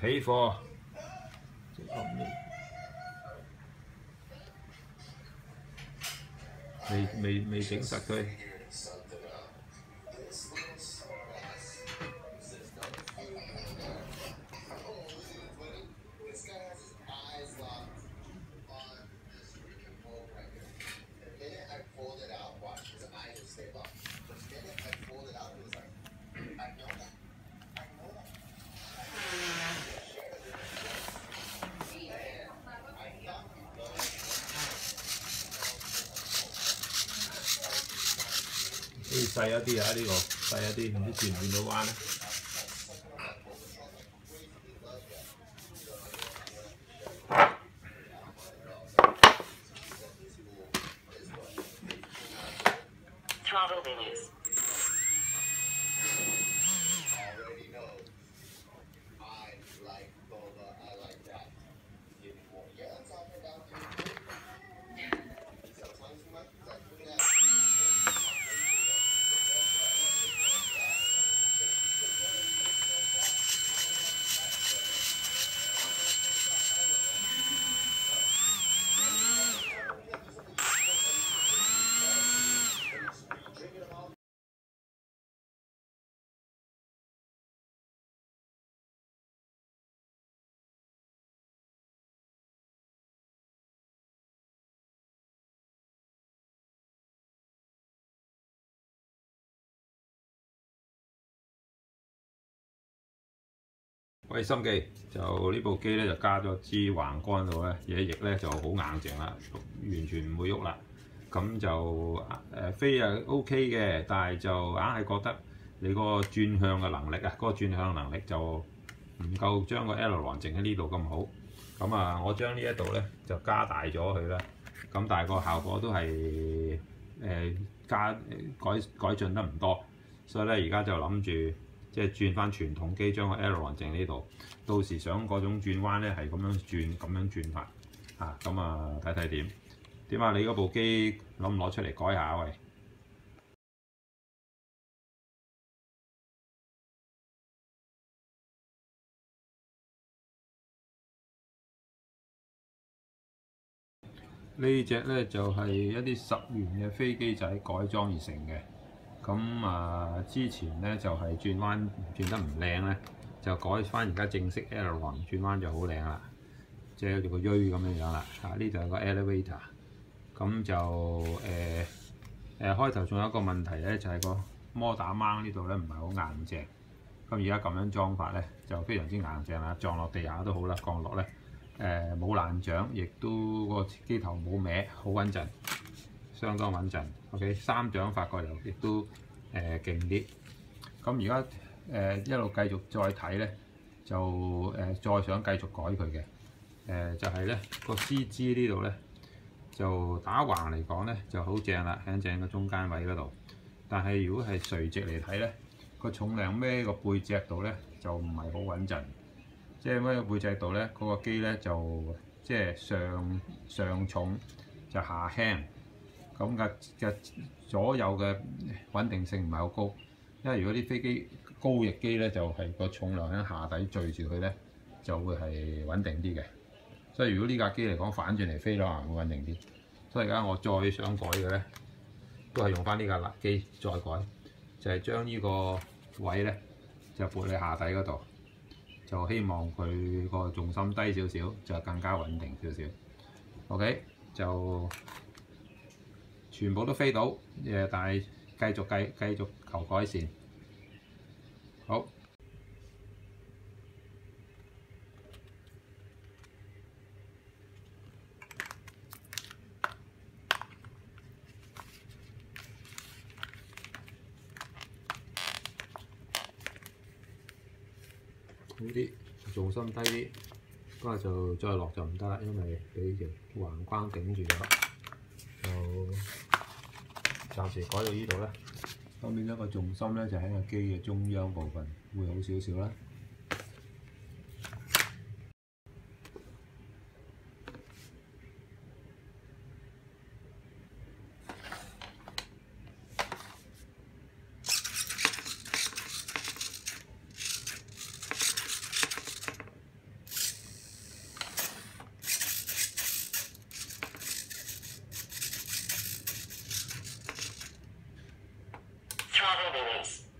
起貨，未整實佢。細一啲啊！呢個細一啲，唔知轉唔轉到彎咧？喂，心記就呢部機咧就加咗支橫杆度咧，野翼咧就好硬淨啦，完全唔會喐啦。咁就飛係 OK 嘅，但係就硬係覺得你嗰個轉向嘅能力啊，嗰個轉向能力就唔夠將個 aileron整喺呢度咁好。咁啊，我將呢一度咧就加大咗佢啦。咁但係個效果都係改進得唔多，所以咧而家就諗住。即係轉翻傳統機，將個 aileron 整呢度，到時想嗰種轉彎咧係咁樣轉法嚇，咁啊睇睇點啊？你嗰部機攞唔攞出嚟改下喂？呢隻咧就係一啲10元嘅飛機仔改裝而成嘅。咁啊，之前咧就係轉彎轉得唔靚咧，就改翻而家正式 aileron 轉彎就好靚啦，即係好似個鋥咁樣樣啦。呢度有個 elevator， 咁就開頭仲有一個問題咧，就係個摩打掹呢度咧唔係好硬淨。咁而家咁樣裝法咧就非常之硬淨啦，撞落地下都好啦，降落咧冇爛掌，亦都個機頭冇歪，好穩陣。相當穩陣 ，OK， 3掌發過油亦都勁啲。咁而家一路繼續再睇咧，就再想繼續改佢嘅，就係咧個 CG 呢度咧，就打橫嚟講咧就好正啦，喺正個中間位嗰度。但係如果係垂直嚟睇咧，個重量孭個背脊度咧就唔係好穩陣。即係孭個背脊度咧，嗰個機咧就即係上重就下輕。咁嘅左右嘅穩定性唔係好高，因為如果啲飛機高翼機咧，就係個重量喺下底墜住佢咧，就會係穩定啲嘅。所以如果呢架機嚟講反轉嚟飛咧，會穩定啲。所以而家我再想改嘅咧，都係用翻呢架辣機再改，就係將呢個位咧就撥喺下底嗰度，就希望佢個重心低少少，就更加穩定少少。OK， 就。全部都飛到，但係繼續求改善。好，好啲，重心低啲，不過就再落就唔得啦，因為俾條橫框頂住咗。暫時改到呢度啦，咁變咗個重心咧就喺個機嘅中央部分，會好少少啦。 travel balloons.